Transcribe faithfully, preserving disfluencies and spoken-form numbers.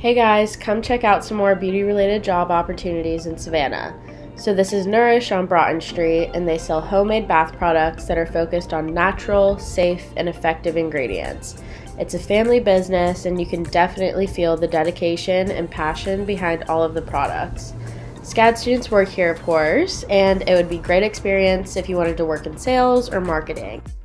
Hey guys, come check out some more beauty-related job opportunities in Savannah. So this is Nourish on Broughton Street, and they sell homemade bath products that are focused on natural, safe, and effective ingredients. It's a family business, and you can definitely feel the dedication and passion behind all of the products. SCAD students work here, of course, and it would be a great experience if you wanted to work in sales or marketing.